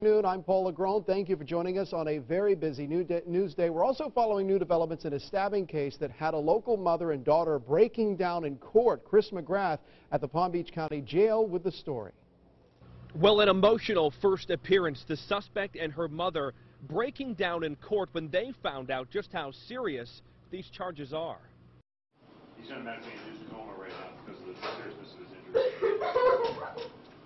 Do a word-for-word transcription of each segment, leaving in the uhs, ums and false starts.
Good afternoon. I'm Paul Legrone. Thank you for joining us on a very busy news day. We're also following new developments in a stabbing case that had a local mother and daughter breaking down in court. Chris McGrath at the Palm Beach County Jail with the story. Well, an emotional first appearance, the suspect and her mother breaking down in court when they found out just how serious these charges are. He's in a medically induced coma right now because of the seriousness of his injuries.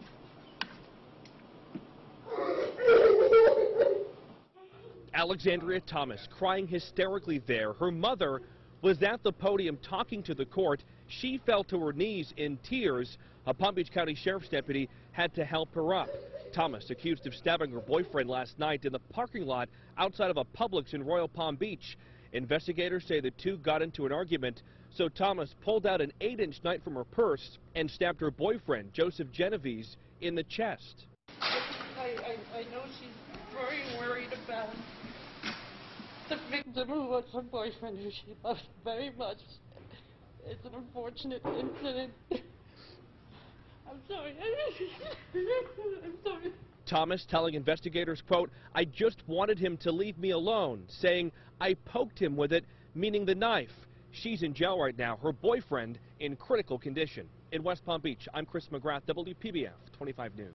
Alexandria Thomas crying hysterically there. Her mother was at the podium talking to the court. She fell to her knees in tears. A Palm Beach County Sheriff's deputy had to help her up. Thomas accused of stabbing her boyfriend last night in the parking lot outside of a Publix in Royal Palm Beach. Investigators say the two got into an argument, so Thomas pulled out an eight inch knife from her purse and stabbed her boyfriend, Joseph Genovese, in the chest. I, I, I know she's very worried about the victim, who was her boyfriend, who she loved very much. It's an unfortunate incident. I'm sorry. I'm sorry. Thomas telling investigators, quote, "I just wanted him to leave me alone," saying, "I poked him with it," meaning the knife. She's in jail right now, her boyfriend in critical condition. In West Palm Beach, I'm Chris McGrath, W P B F twenty-five News.